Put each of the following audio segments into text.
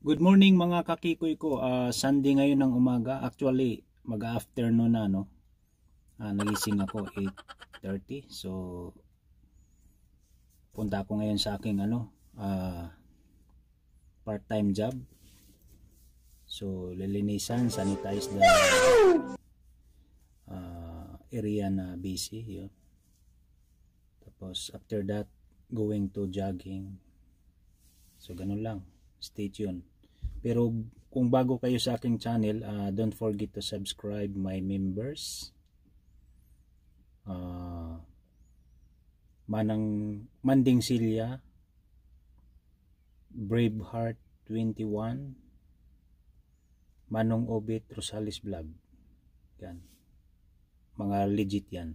Good morning mga kakikoy ko. Sunday ngayon ng umaga. Actually, mag-afternoon na, no? Nagising ako 8:30. So, punta ako ngayon sa aking part-time job. So, lilinisan, sanitize the area na busy. Yun. Tapos, after that, going to jogging. So, ganun lang. Stay tuned. Pero kung bago kayo sa aking channel, don't forget to subscribe my members. Manding Silya, Braveheart 21, Manong Obit Rosales Vlog. Yan. Mga legit yan.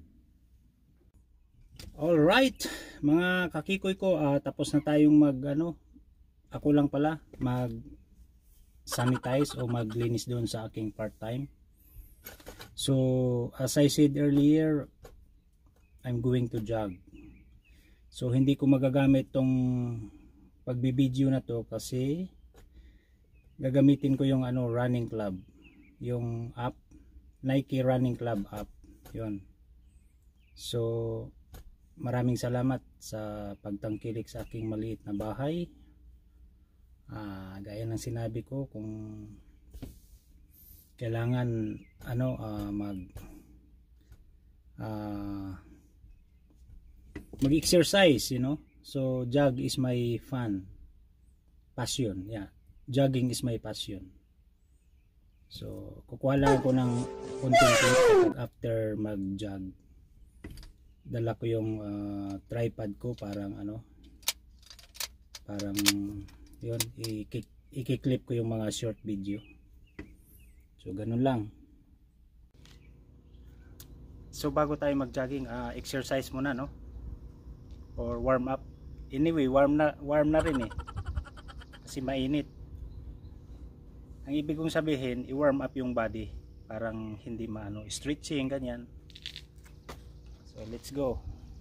Alright, mga kakikoy ko, tapos na tayong ako lang pala mag sanitize o maglinis doon sa aking part-time. So as I said earlier, I'm going to jog. So hindi ko magagamit tong pagbibideo na to kasi gagamitin ko yung running club, yung app, Nike Running Club app. Yun. So maraming salamat sa pagtangkilik sa aking maliit na bahay. Gaya ng sinabi ko, kung kailangan mag-exercise, so jog is my passion. Yeah, jogging is my passion. So kukuha lang ako ng konting clip after mag-jog. Dala ko yung tripod ko, parang yun, i-clip ko yung mga short video. So ganun lang. So bago tayo mag-jogging, exercise muna, no? Or warm up. Anyway, warm na rin eh. Kasi mainit. Ang ibig kong sabihin, i-warm up yung body. Parang hindi stretching, ganyan. So let's go.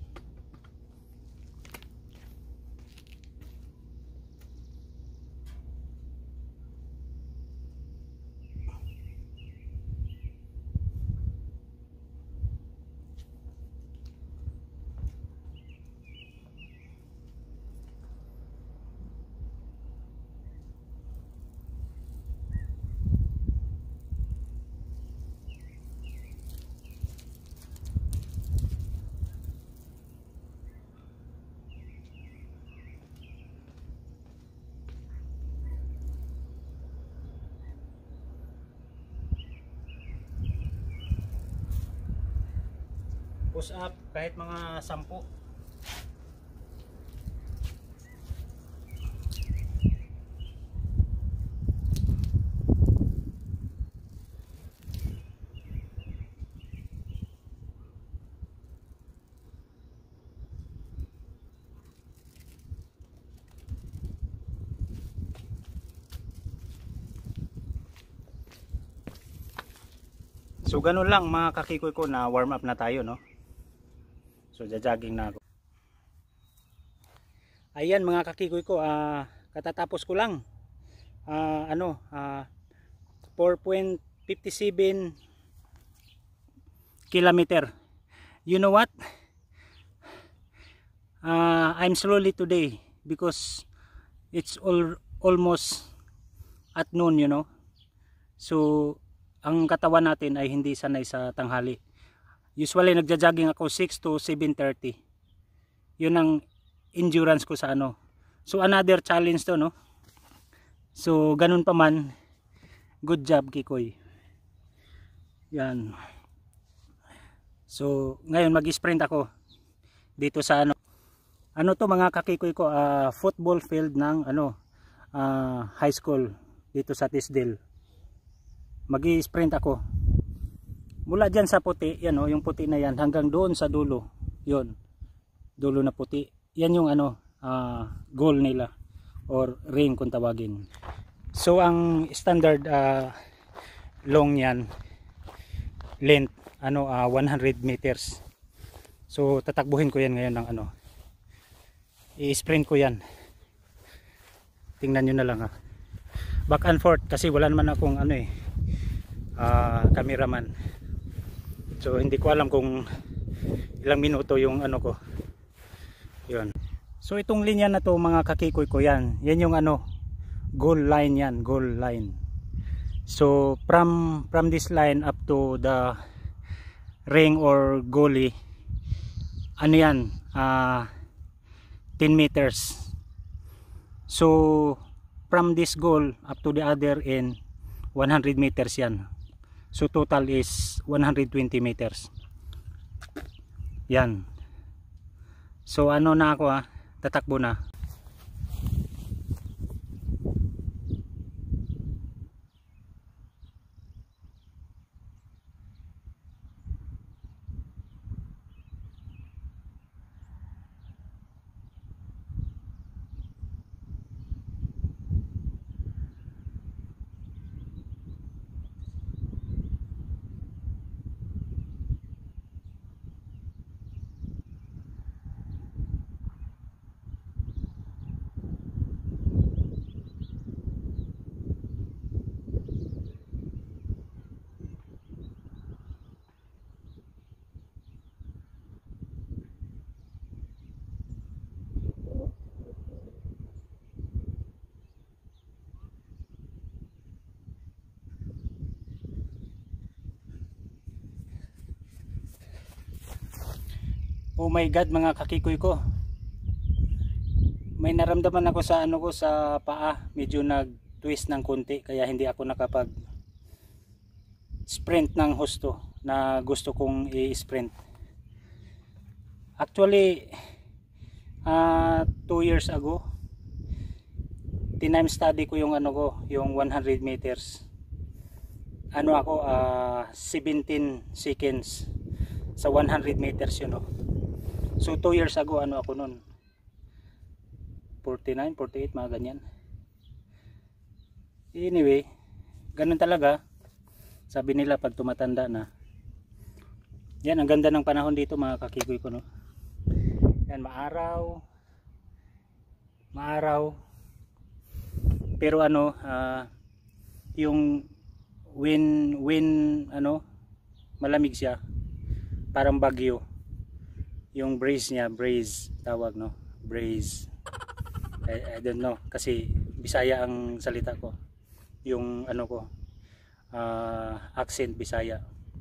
Push up kahit mga 10. So ganun lang mga kakikoy ko, na warm up na tayo, no? So jajogging na ako. Ayan mga kakikoy ko, katatapos ko lang 4.57 kilometer. You know what? I'm slowly today because it's almost at noon, So ang katawan natin ay hindi sanay sa tanghali. Usually nagja-jogging ako 6 to 7:30. Yun ang endurance ko sa So another challenge to, no? So ganun pa man, good job Kikoy. Yan. So ngayon mag-sprint ako dito sa to mga kakikoy ko, football field ng high school dito sa Tisdale. Mag-sprint ako. Mula dyan sa puti, yung puti na yan, hanggang doon sa dulo. Yun, dulo na puti. Yan yung goal nila, or ring kung tawagin. So ang standard long yan, length, 100 meters. So tatakbuhin ko yan ngayon ng i-sprint ko yan. Tingnan nyo na lang ha. back and forth kasi wala naman akong ano eh, cameraman. So hindi ko alam kung ilang minuto yung ano ko. Yun. So itong linya na to mga kakikoy ko, yan yung ano, goal line yan, goal line. So from this line up to the ring or goalie, ano yan, 10 meters. So from this goal up to the other end 100 meters yan. So total is 120 meters. Yan. So ano na ako tatakbo na. Oh my God mga kakikoy ko, may naramdaman ako sa ano ko, sa paa, medyo nag twist ng konti, kaya hindi ako nakapag sprint ng husto na gusto kong i-sprint. Actually 2 years ago time study ko yung ano ko, yung 100 meters. Ano ako, 17 seconds sa 100 meters yun. So 2 years ago ano ako nun, 49, 48 mga ganyan. Anyway, ganun talaga, sabi nila pag tumatanda na. Yan, ang ganda ng panahon dito mga kakikoy ko, no? Yan, maaraw, pero ano, yung wind ano, malamig siya, parang bagyo. Yung breeze niya, breeze tawag, no? Breeze. I don't know kasi Bisaya ang salita ko. Yung ano ko, accent Bisaya.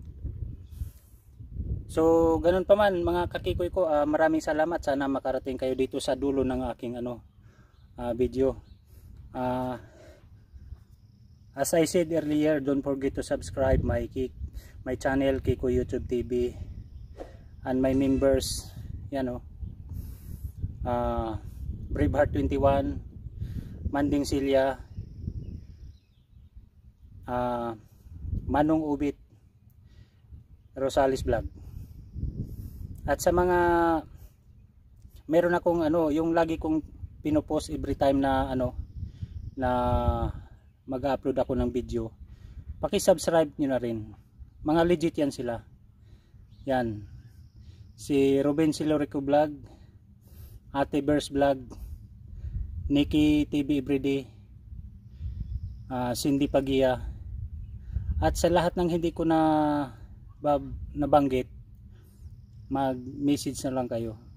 So ganun pa man mga kakikoy ko, maraming salamat. Sana makarating kayo dito sa dulo ng aking ano, video. As I said earlier, don't forget to subscribe my channel Kiko YouTube TV, and my members, yan o, Braveheart 21, Manding Silya, Manong Ubit, Rosales Vlog. At sa mga meron akong ano, yung lagi kong pinopost every time na ano, na mag-upload ako ng video, paki-subscribe nyo na rin. Mga legit yan sila. Yan, si Ruben Silorico Vlog, Ate Bears Vlog, Nikki TV Everyday, Cindy Pagia, at sa lahat ng hindi ko na nabanggit, mag-message na lang kayo.